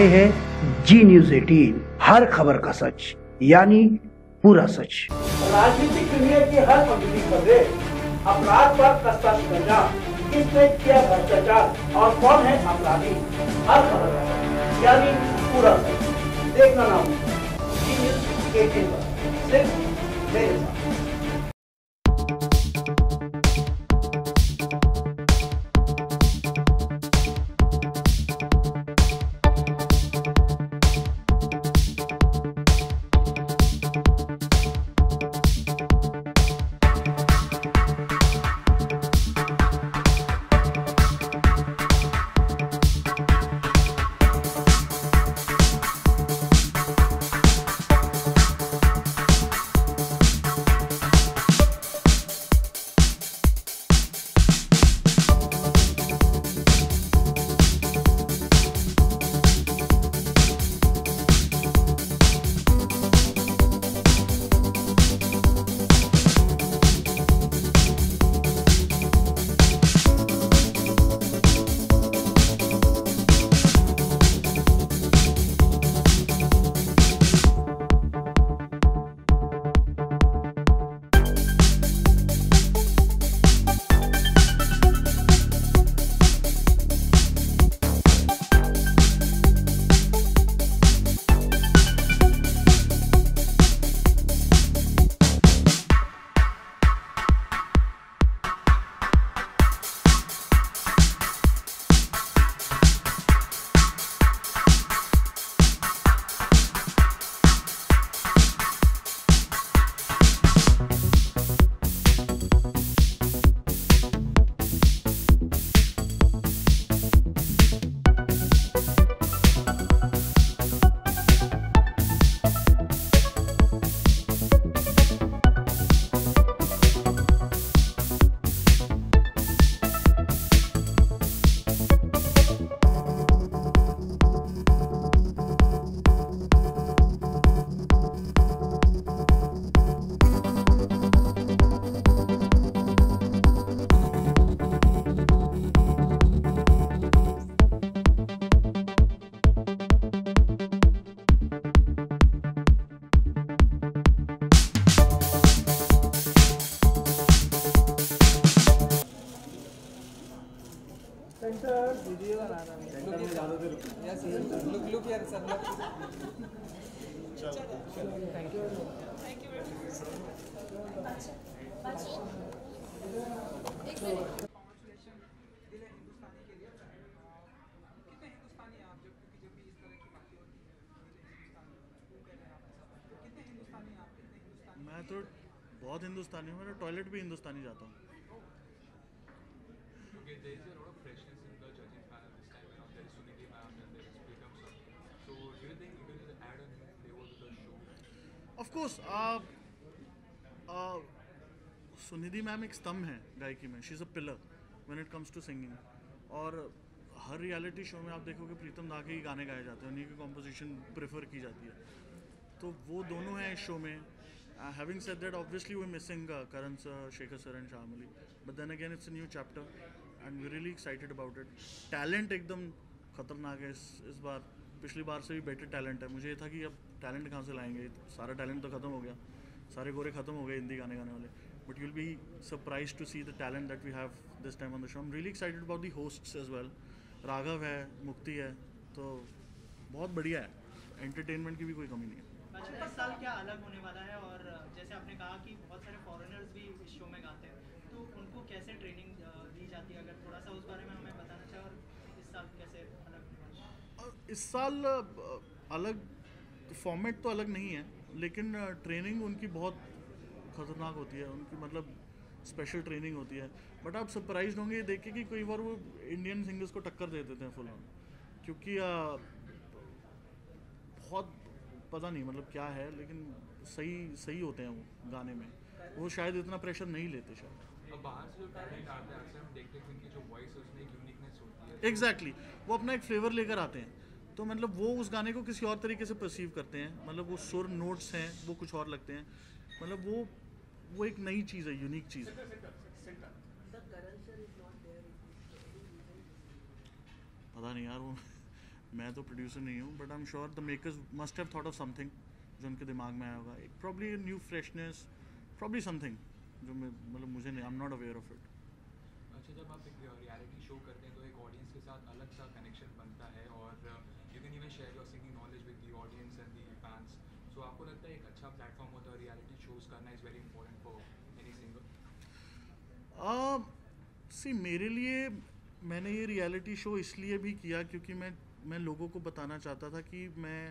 रहे हैं जी न्यूज़ 18, हर खबर का सच यानी पूरा सच। राजनीतिक दुनिया की हर पगड़ी खबरें, अपराध पर कस्ता शिकंजा, किसने किया भ्रष्टाचार और कौन है अपराधी, हर खबर का सच यानी पूरा सच देखना ना भूलें जी न्यूज़ 18 पर, सिर्फ मेरे साथ। लुक यार सर थैंक यू मैं तो बहुत हिंदुस्तानी हूँ, मेरा टॉयलेट भी हिंदुस्तानी जाता हूँ। Of course, सुनिधि मैम एक स्तंभ है गायकी में, she is a pillar when it comes to singing. और हर रियलिटी शो में आप देखोगे प्रीतम दा के ही गाने गाए जाते हैं, उन्हीं की कॉम्पोजिशन प्रेफर की जाती है, तो वो दोनों हैं इस शो में। Having said that, obviously we're missing Karan sir, Shekhar sir and Shamali, but then again it's a new chapter and we're really excited about it. Talent एकदम खतरनाक है इस बार, पिछली बार से भी बेटर टैलेंट है। मुझे ये था कि अब टैलेंट कहाँ से लाएंगे, सारा टैलेंट तो खत्म हो गया, सारे गोरे खत्म हो गए हिंदी गाने गाने वाले, but you'll be surprised to see the talent that we have this time on the show. I'm really excited about the hosts as well. Raghav है, मुक्ति है, तो बहुत बढ़िया है, एंटरटेनमेंट की भी कोई कमी नहीं है। इस साल क्या अलग होने वाला है, और जैसे आपने कहा कि बहुत सारे फॉरेनर्स भी इस शो में गाते हैं, तो उनको कैसे ट्रेनिंग दी जाती है, अगर थोड़ा सा उस बारे में हमें बताना चाहें, और इस साल कैसे अलग होने वाला है? इस साल अलग फॉर्मेट तो अलग नहीं है, लेकिन ट्रेनिंग उनकी बहुत खतरनाक होती है, उनकी मतलब स्पेशल ट्रेनिंग होती है। बट आप सरप्राइज होंगे ये देख के कि कई बार वो इंडियन सिंगर्स को टक्कर दे देते हैं फुल ऑन, क्योंकि बहुत पता नहीं मतलब क्या है, लेकिन सही होते हैं वो गाने में, वो शायद इतना प्रेशर नहीं लेते शायद। बाहर से जो टैलेंट आते हैं हम देखते हैं कि उनकी जो वॉइस है उसमें एक यूनिकनेस होती है। एग्जैक्टली, वो अपना एक फ्लेवर लेकर आते हैं, तो मतलब वो उस गाने को किसी और तरीके से परसीव करते हैं, मतलब वो सुर नोट्स हैं वो कुछ और लगते हैं, मतलब वो एक नई चीज़ है, यूनिक चीज़ है। पता नहीं यार, वो मैं तो प्रोड्यूसर नहीं हूँ, but I am sure the makers must have thought of something जो उनके दिमाग में आया होगा, एक probably new freshness, probably something जो मैं मतलब मुझे नहीं, I am not aware of it. अच्छा, जब आप एक रियलिटी शो करते हैं तो एक ऑडियंस के साथ अलग सा कनेक्शन बनता है और you can even share your singing knowledge with the audience and the fans. So आपको लगता है एक अच्छा प्लेटफॉर्म होता है रियलिटी शोज करना is very important for any singer? See मेरे लिए मैंने ये रियलिटी शो इसलिए भी किया क्योंकि मैं लोगों को बताना चाहता था कि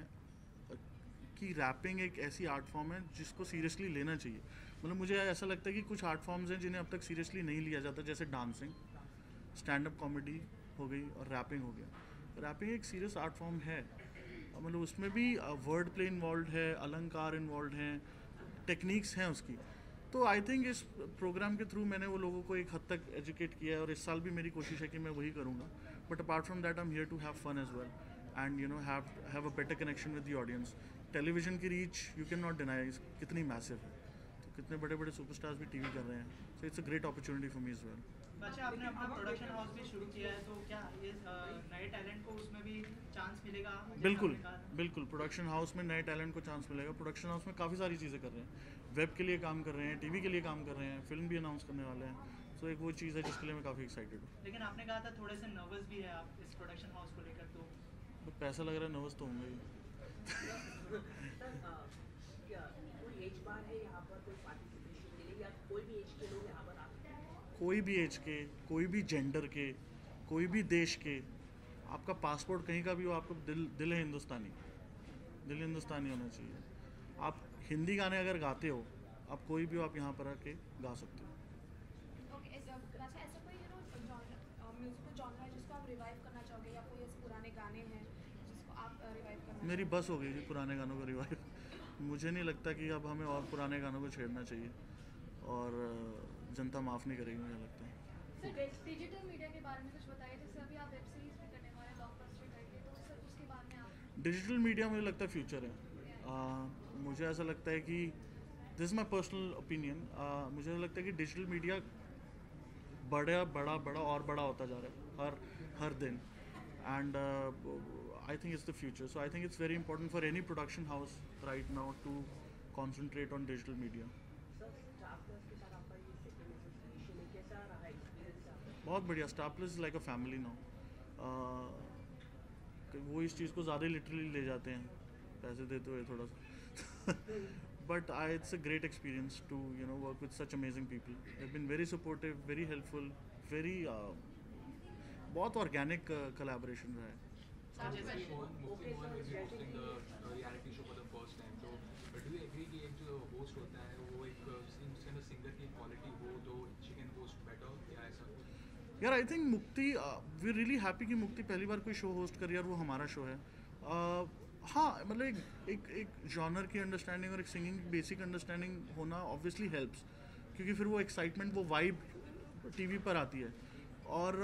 रैपिंग एक ऐसी आर्ट फॉर्म है जिसको सीरियसली लेना चाहिए। मतलब मुझे ऐसा लगता है कि कुछ आर्ट फॉर्म्स हैं जिन्हें अब तक सीरियसली नहीं लिया जाता, जैसे डांसिंग, स्टैंड अप कॉमेडी हो गई और रैपिंग हो गया। रैपिंग एक सीरियस आर्ट फॉर्म है, मतलब उसमें भी वर्ड प्ले इन्वॉल्व है, अलंकार इन्वॉल्व हैं, टेक्निक्स हैं उसकी। तो आई थिंक इस प्रोग्राम के थ्रू मैंने वो लोगों को एक हद तक एजुकेट किया है और इस साल भी मेरी कोशिश है कि मैं वही करूँगा। But apart from that I am here to have fun as well and you know have a better connection with the audience. Television की रीच यू कैन नॉट डिनाई कितनी मैसिव है, तो कितने बड़े बड़े सुपरस्टार्स भी टीवी कर रहे हैं, so it's a great opportunity for me as well. अच्छा, आपने अपना प्रोडक्शन हाउस भी शुरू किया है, तो क्या ये नए टैलेंट को उसमें भी चांस मिलेगा? जैसा बिल्कुल आपने कहा। बिल्कुल, प्रोडक्शन हाउस में नए टैलेंट को चांस मिलेगा। प्रोडक्शन हाउस में काफ़ी सारी चीज़ें कर रहे हैं, वेब के लिए काम कर रहे हैं, टीवी के लिए काम कर रहे हैं, फिल्म भी अनाउंस करने वाले हैं। सो एक वो चीज़ है जिसके लिए मैं काफ़ी एक्साइटेड हूँ। लेकिन आपने कहा था थोड़े से नर्वस भी है आप इस प्रोडक्शन हाउस को लेकर, तो पैसा लग रहा है, नर्वस तो होंगे ही। क्या कोई एज बार है यहाँ पर, कोई पार्टिसिपेशन के लिए, या कोई भी एज के लोग यहाँ पर आ सकते हैं? कोई भी एज के, कोई भी जेंडर के, कोई भी देश के, आपका पासपोर्ट कहीं का भी हो, आपको दिल है हिंदुस्तानी, दिल हिंदुस्तानी होना चाहिए। आप हिंदी गाने अगर गाते हो, आप कोई भी हो, आप यहाँ पर आके गा सकते हो। ओके, अच्छा ऐसा कोई म्यूजिकल जॉनर है जिसको आप रिवाइव करना चाहोगे, या कोई ऐसे पुराने गाने हैं जिसको आप रिवाइव करना मेरी बस हो गई थी पुराने गानों को रिवाइव। मुझे नहीं लगता कि अब हमें और पुराने गानों को छेड़ना चाहिए और जनता माफ़ नहीं करेगी, मुझे लगता है। सर, डिजिटल मीडिया के बारे में कुछ बताइए। जैसे अभी आप वेब सीरीज भी करने वाले, ब्लॉकबस्टर करके, तो सर उसके बारे में आप? डिजिटल मीडिया मुझे लगता है फ्यूचर है। मुझे ऐसा लगता है कि this is my personal opinion, मुझे लगता है कि डिजिटल मीडिया बड़ा बड़ा बड़ा और बड़ा होता जा रहा है हर दिन, and I think it's the future. So I think it's very important for any production house right now to concentrate on digital media. Sir, Star Plus के साथ आपका ये सेकंड एसोसिएशन है, कैसा रहा एक्सपीरियंस आपका? बहुत बढ़िया, Star Plus is like a family now. वो इस चीज़ को ज़्यादा लिटरली ले जाते हैं, पैसे देते हुए थोड़ा सा। But it's a great experience to you know work with such amazing people. They been very supportive, very helpful, very बहुत ऑर्गेनिक कोलैबोरेशन रहा है। Mukti Mohan will be hosting the reality show for the first time. So, do you agree कि एक जो host होता है वो एक उसके अंदर सिंगर की क्वालिटी हो तो she can host better, या ऐसा? यार I think Mukti, we really happy कि मुक्ति पहली बार कोई शो होस्ट कर रही है और वो हमारा शो है। हाँ, मतलब एक जॉनर की अंडरस्टैंडिंग और एक सिंगिंग की बेसिक अंडरस्टैंडिंग होना ऑब्वियसली हेल्प्स, क्योंकि फिर वो एक्साइटमेंट, वो वाइब टीवी पर आती है। और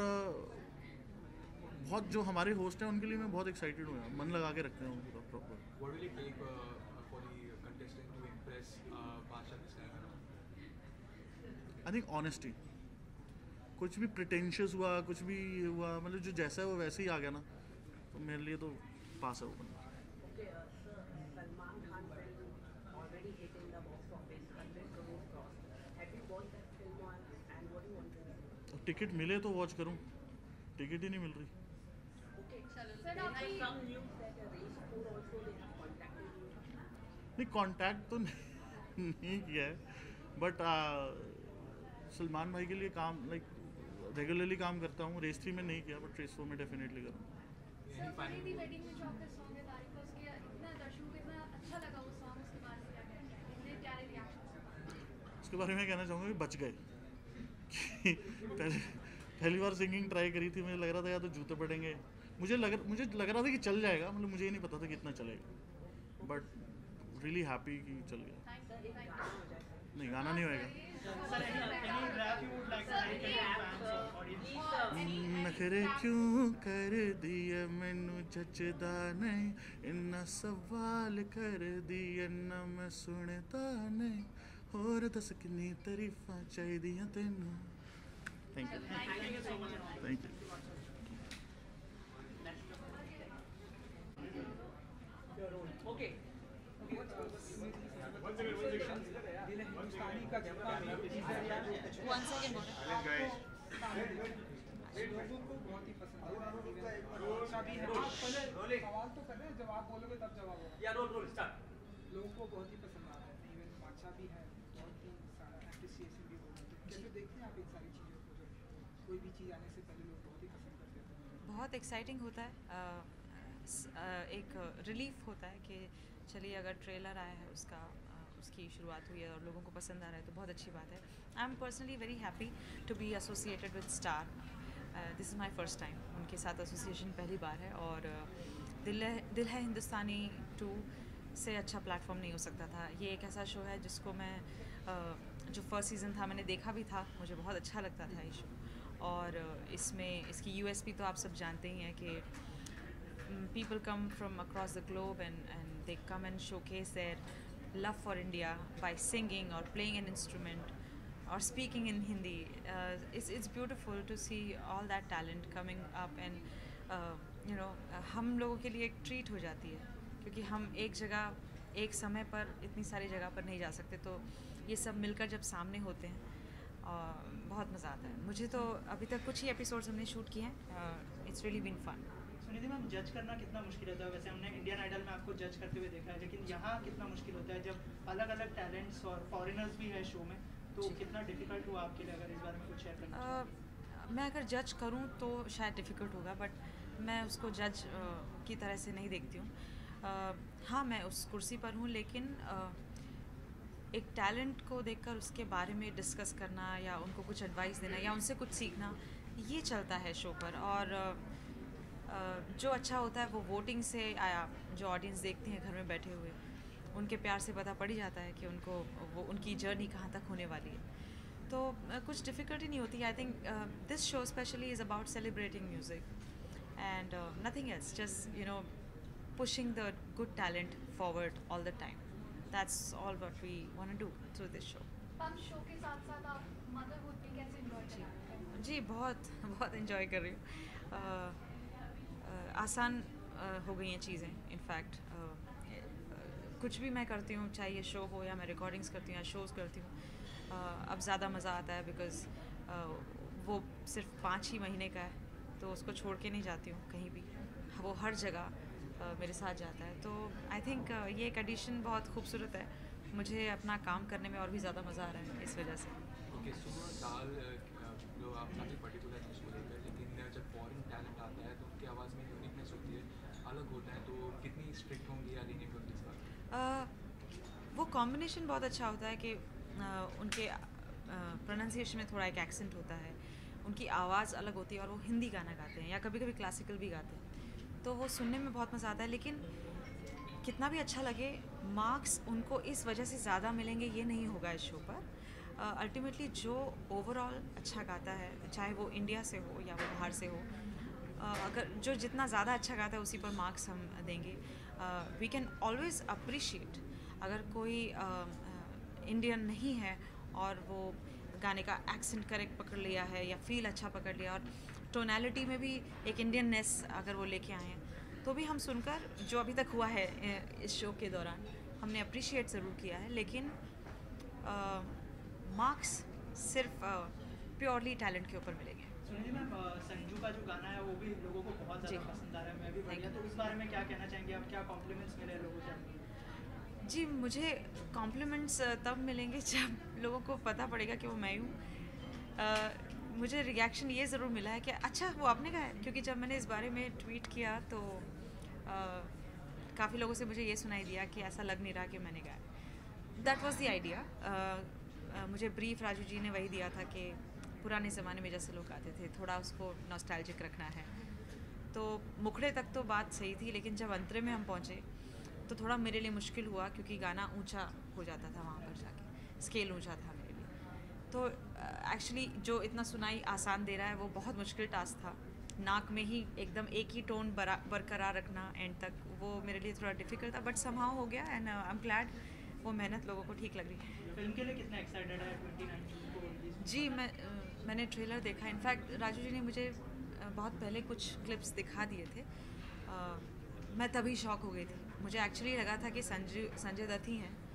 बहुत जो हमारे होस्ट हैं उनके लिए मैं बहुत एक्साइटेड हूँ, मन लगा के रखते हैं उनको proper. What will it take for the contestant to impress Basha this time around? I think honesty, कुछ भी प्रिटेंशियस हुआ, कुछ भी हुआ, मतलब जो जैसा है वो वैसे ही आ गया ना, तो मेरे लिए तो पास है वो बंदा। Okay, sir, Salman Khan film already hit in the box office, 100 crore crossed. Have you watched that film and what do you want to do? अब टिकट मिले तो वॉच करूँ, टिकट ही नहीं मिल रही। Okay, Sir, there are आपकी- some news that Race 4 also they have contacted you. नहीं, contact तो नहीं किया है, बट सलमान भाई के लिए काम लाइक रेगुलरली काम करता हूँ। रेस 3 में नहीं किया, बट रेस 4 में डेफिनेटली करूँगा। सर, फरीदी वेडिंग में जो आपका सॉन्ग है तारीफ का, उसके इतना दर्शकों को इतना अच्छा लगा वो सॉन्ग, उसके बारे में क्या कहना चाहिए? इतने प्यारे रिएक्शन। उसके बारे में कहना चाहूँगा कि बच गए कि पहली बार सिंगिंग ट्राई करी थी, मुझे लग रहा था या तो जूते पड़ेंगे, मुझे लग रहा था कि चल जाएगा, मतलब मुझे ये नहीं पता था कितना चलेगा, बट रियली हैप्पी कि चल गया। नहीं, गाना नहीं होएगा। Sir, any rap you would like to say to your fans or audience? नखरे क्यों कर दिए मैनू जचदा नहीं, इन्ना सवाल कर दिए ना मैं सुनता नहीं, होर दस किन्नी तारीफां चाहिदियां तैनू। Thank you, Thank you so much. Thank you. Composition Dil Hindustani का जितना भी टीजर या One second, बोलो। लोगों को बहुत ही पसंद आया अच्छा भी है आप पहले सवाल तो कर रहे हैं जब आप बोलोगे तब जवाब होगा लोगों को बहुत ही पसंद आ रहा है इवन अच्छा भी है बहुत ही सारा एप्रिसिएशन भी हो रहा है तो कैसे देखते हैं आप इन सारी चीज़ों को जो कोई भी चीज़ आने से पहले लोग बहुत ही पसंद करते हैं बहुत एक्साइटिंग होता है एक रिलीफ होता है कि चलिए अगर ट्रेलर आया है उसका उसकी शुरुआत हुई है और लोगों को पसंद आ रहा है तो बहुत अच्छी बात है I am personally very happy to be associated with Star this is my first time उनके साथ एसोसिएशन पहली बार है और दिल है हिंदुस्तानी 2 से अच्छा प्लेटफॉर्म नहीं हो सकता था ये एक ऐसा शो है जिसको मैं जो फर्स्ट सीज़न था मैंने देखा भी था मुझे बहुत अच्छा लगता था ये शो और इसमें इसकी यूएसपी तो आप सब जानते ही हैं कि people come from across the globe and they come and showcase their love for India by singing or playing an instrument or speaking in Hindi. It's beautiful to see all that talent coming up and हम लोगों के लिए एक treat हो जाती है क्योंकि हम एक जगह एक समय पर इतनी सारी जगह पर नहीं जा सकते तो ये सब मिलकर जब सामने होते हैं बहुत मज़ा आता है मुझे तो अभी तक कुछ ही एपिसोड्स हमने शूट किए हैं it's really been fun Sunidhi ma'am जज करना कितना मुश्किल होता है वैसे हमने इंडियन आइडल में आपको जज करते हुए देखा है लेकिन यहाँ कितना मुश्किल होता है जब अलग अलग टैलेंट्स और फॉरेनर्स भी है शो में तो कितना डिफिकल्ट हुआ आपके लिए अगर इस बारे में कुछ शेयर करना मैं अगर जज करूँ तो शायद डिफ़िकल्ट होगा बट मैं उसको जज की तरह से नहीं देखती हूँ हाँ मैं उस कुर्सी पर हूँ लेकिन एक टैलेंट को देखकर उसके बारे में डिस्कस करना या उनको कुछ एडवाइस देना या उनसे कुछ सीखना ये चलता है शो पर और जो अच्छा होता है वो वोटिंग से आया जो ऑडियंस देखते हैं घर में बैठे हुए उनके प्यार से पता पड़ ही जाता है कि उनको वो उनकी जर्नी कहाँ तक होने वाली है तो कुछ डिफ़िकल्टी नहीं होती I think this show specially is about celebrating music and nothing else just pushing the good talent forward all the time. That's all what we want to do through this show. हम show के साथ साथ आप motherhood भी कैसे enjoy कर रहे हैं जी बहुत एंजॉय कर रही हूँ आसान हो गई हैं चीज़ें इनफैक्ट कुछ भी मैं करती हूँ चाहे ये शो हो या मैं रिकॉर्डिंग्स करती हूँ या शोज़ करती हूँ अब ज़्यादा मज़ा आता है बिकॉज़ वो सिर्फ 5 ही महीने का है तो उसको छोड़ के नहीं जाती हूँ कहीं भी वो हर जगह मेरे साथ जाता है तो आई थिंक ये एक एडिशन बहुत खूबसूरत है मुझे अपना काम करने में और भी ज़्यादा मज़ा आ रहा है इस वजह से ओके सो दाल जो आप काफ़ी पर्टिकुलर चीज़ को लेकर लेकिन जब फॉरेन टैलेंट आता है तो उनकी आवाज़ में यूनिकनेस होती है अलग होता है तो कितनी स्ट्रिक्ट होंगी या लीनियंट होंगी इस बार वो कॉम्बिनेशन बहुत अच्छा होता है कि उनके प्रोनाउंसिएशन में थोड़ा एक एक्सेंट होता है उनकी आवाज़ अलग होती है और वो हिंदी गाना गाते हैं या कभी कभी क्लासिकल भी गाते हैं तो वो सुनने में बहुत मज़ा आता है लेकिन कितना भी अच्छा लगे मार्क्स उनको इस वजह से ज़्यादा मिलेंगे ये नहीं होगा इस शो पर अल्टीमेटली जो ओवरऑल अच्छा गाता है चाहे वो इंडिया से हो या वो बाहर से हो अगर जो जितना ज़्यादा अच्छा गाता है उसी पर मार्क्स हम देंगे वी कैन ऑलवेज़ अप्रिशिएट अगर कोई इंडियन नहीं है और वो गाने का एक्सेंट करेक्ट पकड़ लिया है या फील अच्छा पकड़ लिया और टोनैलिटी में भी एक इंडियननेस अगर वो लेके आए हैं तो भी हम सुनकर जो अभी तक हुआ है इस शो के दौरान हमने अप्रिशिएट ज़रूर किया है लेकिन मार्क्स सिर्फ प्योरली टैलेंट के ऊपर मिलेंगे सुनिधि मैम संजू का जो गाना है वो भी लोगों को बहुत ज़्यादा पसंद आ रहा है मैं भी बढ़िया तो इस बारे में क्या कहना चाहेंगे आप क्या कॉम्प्लीमेंट्स मिले लोगों से जी मुझे कॉम्प्लीमेंट्स तब मिलेंगे जब लोगों को पता पड़ेगा कि वो मैं हूँ मुझे रिएक्शन ये ज़रूर मिला है कि अच्छा वो आपने कहा है क्योंकि जब मैंने इस बारे में ट्वीट किया तो काफ़ी लोगों से मुझे ये सुनाई दिया कि ऐसा लग नहीं रहा कि मैंने गाया दैट वाज द आइडिया मुझे ब्रीफ राजू जी ने वही दिया था कि पुराने ज़माने में जैसे लोग गाते थे थोड़ा उसको नॉस्टैल्जिक रखना है तो मुखड़े तक तो बात सही थी लेकिन जब अंतरे में हम पहुँचे तो थोड़ा मेरे लिए मुश्किल हुआ क्योंकि गाना ऊंचा हो जाता था वहाँ पर जाके स्केल ऊंचा था मेरे लिए तो एक्चुअली जो इतना सुनाई आसान दे रहा है वो बहुत मुश्किल टास्क था नाक में ही एकदम एक ही टोन बरकरार रखना एंड तक वो मेरे लिए थोड़ा डिफिकल्ट था बट समहाउ हो गया एंड आई एम ग्लैड वो मेहनत लोगों को ठीक लग रही है फिल्म के लिए कितना एक्साइटेड है 2019 को जी मैंने ट्रेलर देखा इनफैक्ट राजू जी ने मुझे बहुत पहले कुछ क्लिप्स दिखा दिए थे मैं तभी शॉक हो गई थी मुझे एक्चुअली लगा था कि संजय दत्त ही हैं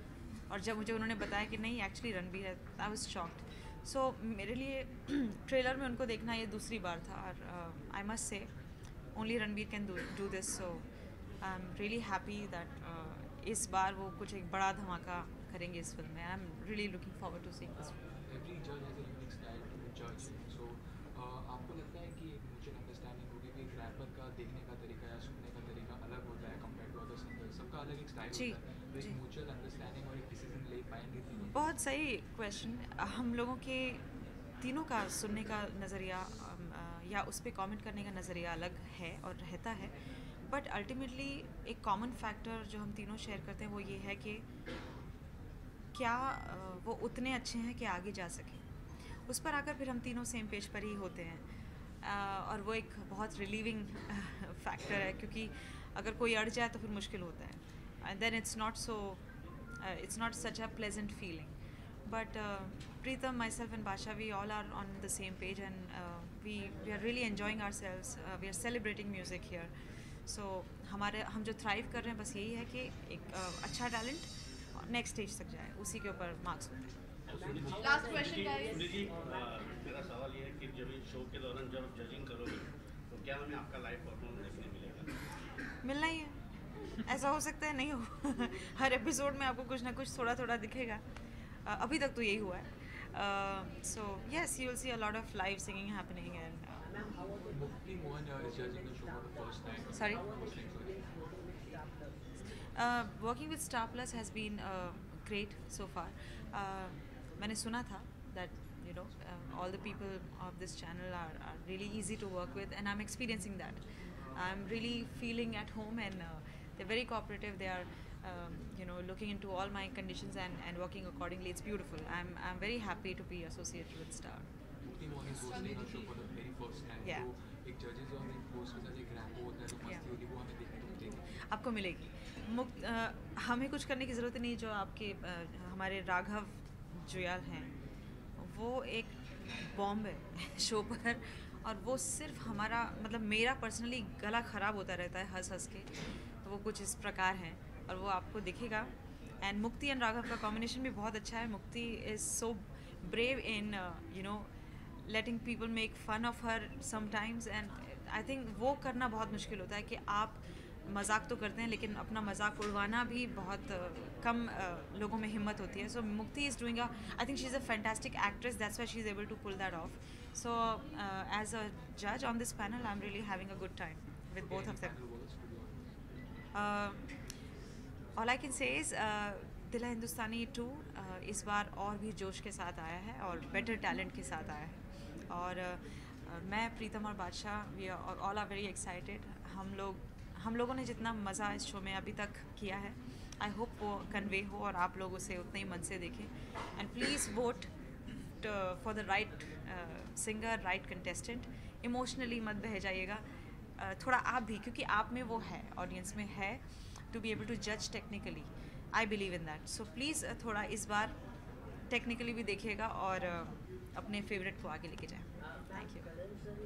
और जब मुझे उन्होंने बताया कि नहीं एक्चुअली रणबीर है, आई वाज शॉक्ड। सो मेरे लिए ट्रेलर में उनको देखना ये दूसरी बार था, और I must say only Ranbir can do this. So I am really happy that इस बार वो कुछ एक बड़ा धमाका करेंगे इस फिल्म में। I am really looking forward to seeing this. Every judge has a unique style to judge. So, आपको लगता है कि एक म्यूचुअल अंडरस्टैंडिंग होगी कि एक रैपर का देखने का तरीका या सुनने का तरीका अलग होता है कंपेयर टू अदर सिंगर्स, सबका अलग एक स्टाइल जी, होता है, तो एक जी। म्यूचुअल अंडरस्टैंडिंग और एक डिसीजन ले पाएंगे तीनों? बहुत सही क्वेश्चन। हम लोगों के तीनों का सुनने का नज़रिया या उस पर कमेंट करने का नज़रिया अलग है और रहता है, बट अल्टीमेटली एक कॉमन फैक्टर जो हम तीनों शेयर करते हैं वो ये है कि क्या वो उतने अच्छे हैं कि आगे जा सकें। उस पर आकर फिर हम तीनों सेम पेज पर ही होते हैं, और वो एक बहुत रिलीविंग फैक्टर है, क्योंकि अगर कोई अड़ जाए तो फिर मुश्किल होता है, and then it's not such a pleasant feeling. But Pritam, myself and Basha, we all are on the same page, and we are really enjoying ourselves. We are celebrating music here. So हम जो thrive कर रहे हैं बस यही है कि एक अच्छा टैलेंट नेक्स्ट स्टेज तक जाए, उसी के ऊपर मार्क्स होते हैं। Last question guys. Sunil ji, मेरा सवाल ये है कि जब इस शो के दौरान जब जजिंग करोगे तो क्या हमें आपका लाइव परफॉर्मेंस देखने मिलेगा? मिलना ही है, ऐसा हो सकता है नहीं हो हर एपिसोड में आपको कुछ ना कुछ थोड़ा थोड़ा दिखेगा। अभी तक तो यही हुआ है। So yes, you will see a lot of live singing happening, and Mukti Mohan is judging the show for the first time. Sorry? Working with Star Plus has been great so far. मैंने सुना था that all the people of this channel are really easy to work with, and I'm experiencing that. I'm really feeling at home, and they're very cooperative. They are looking into all my conditions and working accordingly. It's beautiful. I'm very happy to be associated with Star. Mukti Mohan is hosting our show for the very first time. Yeah. तो एक जजेस और एक host के साथ एक rapport होता है, तो मस्ती होती है, वो हमें देखने को मिलेगी। आपको मिलेगी। हमें कुछ करने की ज़रूरत नहीं। जो आपके हमारे राघव जुयाल हैं, वो एक बॉम्ब है शो पर, और वो सिर्फ हमारा मतलब मेरा पर्सनली गला ख़राब होता रहता है हंस हंस के, तो वो कुछ इस प्रकार हैं और वो आपको दिखेगा। एंड मुक्ति एंड राघव का कॉम्बिनेशन भी बहुत अच्छा है। Mukti is so brave in letting people make fun of her sometimes, and I think वो करना बहुत मुश्किल होता है कि आप मजाक तो करते हैं लेकिन अपना मजाक उड़वाना भी बहुत कम लोगों में हिम्मत होती है। So Mukti is doing I think she is a fantastic actress, that's why she is able to pull that off. So as a जज on this panel I am really having a good time with both of them. All I can say is Dil Hai हिंदुस्तानी 2 इस बार और भी जोश के साथ आया है और बेटर टैलेंट के साथ आया है, और मैं प्रीतम और Badshah we all are very excited. हम लोगों ने जितना मज़ा इस शो में अभी तक किया है, आई होप वो कन्वे हो और आप लोग उसे उतने ही मन से देखें। And please vote for the right singer, right contestant. Emotionally मत बह जाइएगा, थोड़ा आप भी, क्योंकि आप में वो है, ऑडियंस में है, टू बी एबल टू जज technically. I believe in that. So please थोड़ा इस बार टेक्निकली भी देखिएगा और अपने फेवरेट को आगे लेके जाएं। Thank you.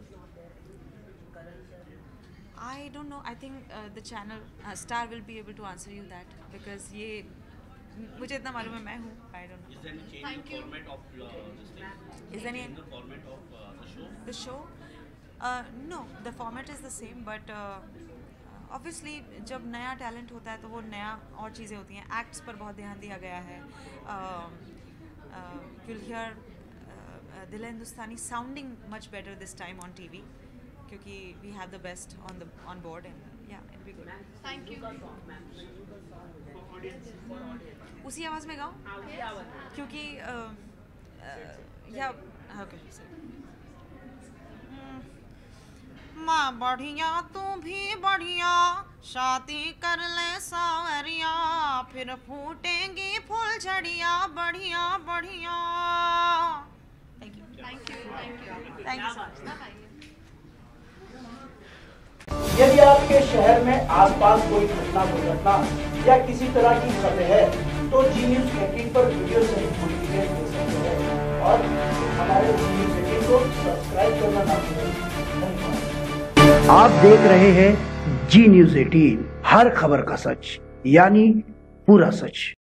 I don't know, I think the channel Star will be able to answer you that, because ये मुझे इतना मालूम है, मैं हूँ, I don't know. Thank you. Is there any format of the show? No, the format is the same, but obviously जब नया talent होता है तो वो नया और चीज़ें होती हैं। एक्ट्स पर बहुत ध्यान दिया गया है। You'll hear दिल है हिंदुस्तानी sounding much better this time on TV, क्योंकि we have the best on board, and yeah, it'll be good. Thank you. उसी आवाज़ में गाऊँ, क्योंकि या ओके। माँ बढ़िया तू भी बढ़िया, शादी कर ले सावरिया, फिर फूटेंगी फूल झड़िया, बढ़िया बढ़िया। Thank you. Thank you. Thank you. Thank you so much. Bye-bye. यदि आपके शहर में आसपास कोई घटना दुर्घटना या किसी तरह की खबर है तो जी न्यूज़ 18 पर वीडियो सहित पूरी डिटेल देख सकते हैं, और हमारे जी न्यूज़ 18 को सब्सक्राइब करना ना भूलें। धन्यवाद। आप देख रहे हैं जी न्यूज़ 18, हर खबर का सच यानी पूरा सच।